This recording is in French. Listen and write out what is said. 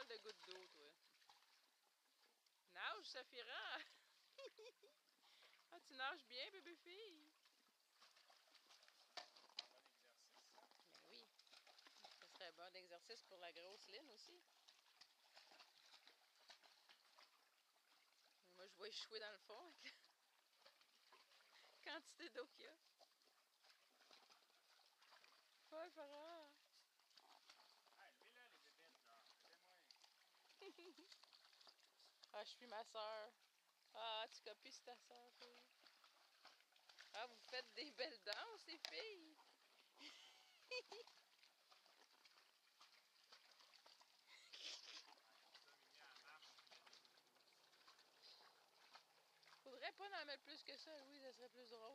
de gouttes d'eau, toi. Nage, Saphira! Ah, tu nages bien, bébé fille! Bon exercice, ça. Ben oui. Ce serait bon d'exercice pour la grosse Lynn aussi. Moi, je vois échouer dans le fond avec la quantité d'eau qu'il y a. Ouais, Farah! Ah, levez-la, les bébêtes, là. Levez-moi. Ah, je suis ma soeur. Ah, tu copies sur ta soeur, fille. Ah, vous faites des belles danses, les filles! Ah, comme ça, Mimi, elle marche, puis il y a des... Faudrait pas en mettre plus que ça, oui, ça serait plus drôle.